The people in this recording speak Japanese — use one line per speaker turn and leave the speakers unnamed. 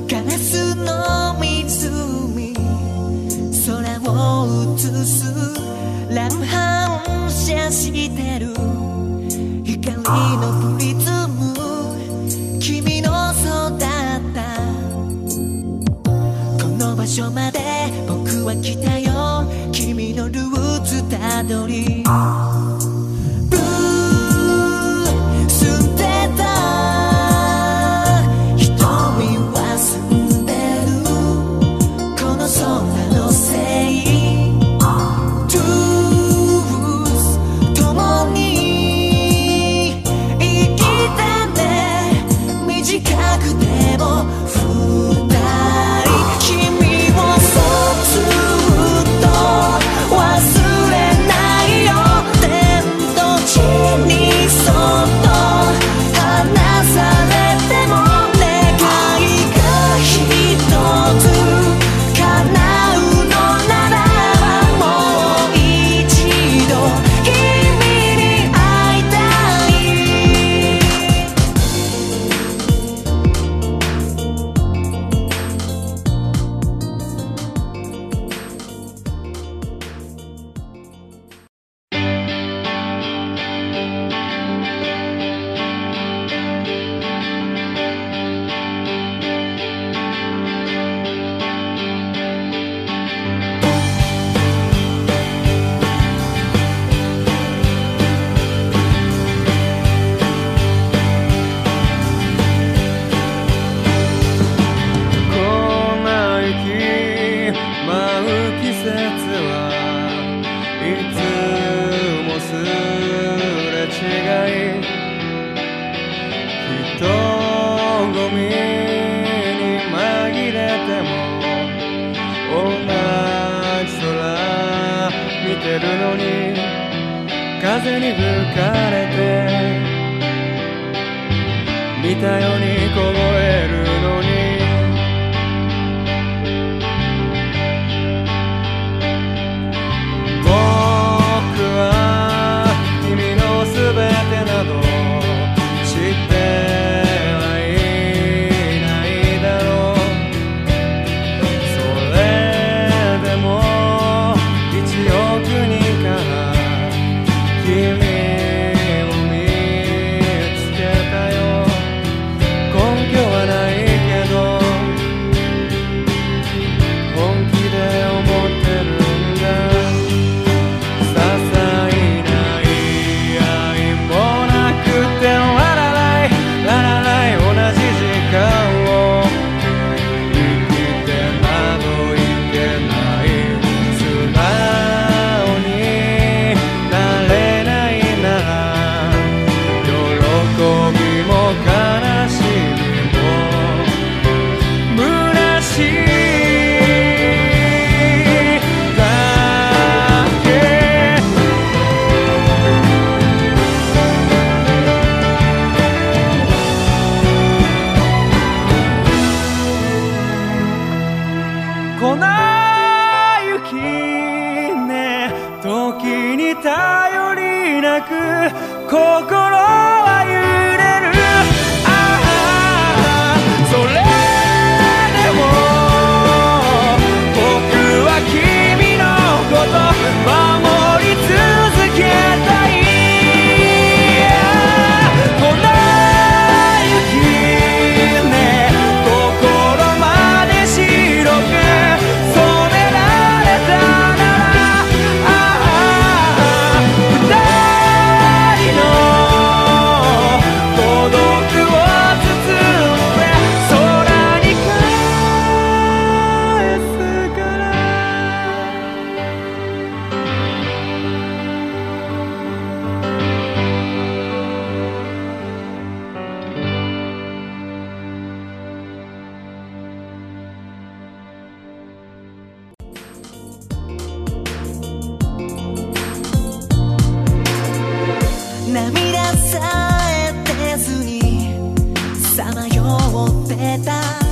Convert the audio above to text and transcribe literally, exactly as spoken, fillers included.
ガラスの湖、空を映す乱反射してる光のプリズム、君の育ったこの場所まで僕は来たよ、君のルーツたどり。ブー住んでた瞳は住んでるこの空のせい、トゥース共に生きてね、短くても二人、君をそっと忘れないよ、天と地にそっと離されても願いが一つ叶うのならば、もう一度君に会いたい。風に吹かれて似たように凍えるのに、僕は君のすべてなど知ってはいないだろう。それでも一億人から君を見つけたよ。根拠はないけど本気で思ってるんだ。些細な言い合いもなくてわらないならない同じ時間を生きてなどいけない。素直になれないなら喜びも悲しみも虚しいだけ。粉雪ね、時に頼りなく心は揺れる。ああそれでも僕は君のこと守り続けたい。粉雪ね、心まで白く染められたなら、ああ二人の孤独を包んで空に返すから。涙さえ出ずにさまよってた